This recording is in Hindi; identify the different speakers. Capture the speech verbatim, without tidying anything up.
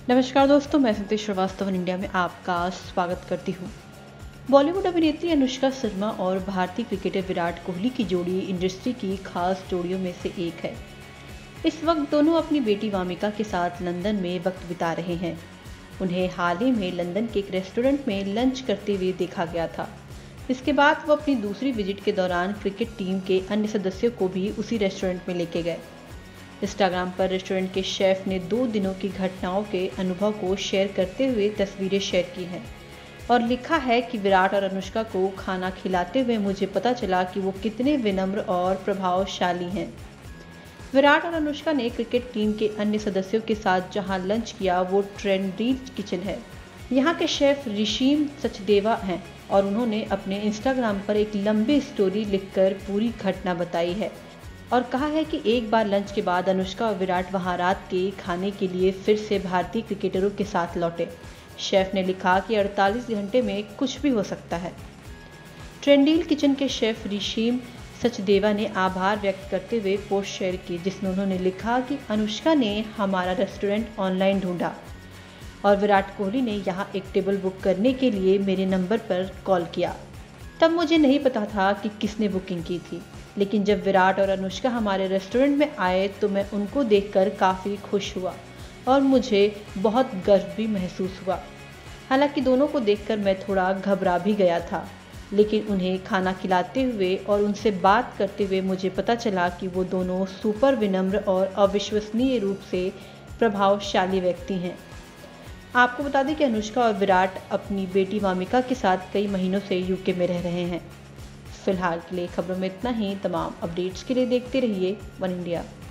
Speaker 1: नमस्कार दोस्तों, मैं संतोष श्रीवास्तव इंडिया में आपका स्वागत करती हूँ। बॉलीवुड अभिनेत्री अनुष्का शर्मा और भारतीय क्रिकेटर विराट कोहली की जोड़ी इंडस्ट्री की खास जोड़ियों में से एक है। इस वक्त दोनों अपनी बेटी वामिका के साथ लंदन में वक्त बिता रहे हैं। उन्हें हाल ही में लंदन के एक रेस्टोरेंट में लंच करते हुए देखा गया था। इसके बाद वो अपनी दूसरी विजिट के दौरान क्रिकेट टीम के अन्य सदस्यों को भी उसी रेस्टोरेंट में लेके गए। इंस्टाग्राम पर रेस्टोरेंट के शेफ ने दो दिनों की घटनाओं के अनुभव को शेयर करते हुए तस्वीरें शेयर की हैं और लिखा है कि विराट और अनुष्का को खाना खिलाते हुए मुझे पता चला कि वो कितने विनम्र और प्रभावशाली हैं। विराट और अनुष्का ने क्रिकेट टीम के अन्य सदस्यों के साथ जहां लंच किया वो ट्रेंडील किचन है। यहाँ के शेफ ऋषिम सचदेवा हैं और उन्होंने अपने इंस्टाग्राम पर एक लंबी स्टोरी लिखकर पूरी घटना बताई है और कहा है कि एक बार लंच के बाद अनुष्का और विराट वहां रात के खाने के लिए फिर से भारतीय क्रिकेटरों के साथ लौटे। शेफ ने लिखा कि अड़तालीस घंटे में कुछ भी हो सकता है। ट्रेंडील किचन के शेफ ऋषिम सचदेवा ने आभार व्यक्त करते हुए पोस्ट शेयर की, जिसमें उन्होंने लिखा कि अनुष्का ने हमारा रेस्टोरेंट ऑनलाइन ढूंढा और विराट कोहली ने यहाँ एक टेबल बुक करने के लिए मेरे नंबर पर कॉल किया। तब मुझे नहीं पता था कि किसने बुकिंग की थी, लेकिन जब विराट और अनुष्का हमारे रेस्टोरेंट में आए तो मैं उनको देखकर काफ़ी खुश हुआ और मुझे बहुत गर्व भी महसूस हुआ। हालांकि दोनों को देखकर मैं थोड़ा घबरा भी गया था, लेकिन उन्हें खाना खिलाते हुए और उनसे बात करते हुए मुझे पता चला कि वो दोनों सुपर विनम्र और अविश्वसनीय रूप से प्रभावशाली व्यक्ति हैं। आपको बता दें कि अनुष्का और विराट अपनी बेटी वामिका के साथ कई महीनों से यूके में रह रहे हैं। फिलहाल के लिए खबरों में इतना ही। तमाम अपडेट्स के लिए देखते रहिए वन इंडिया।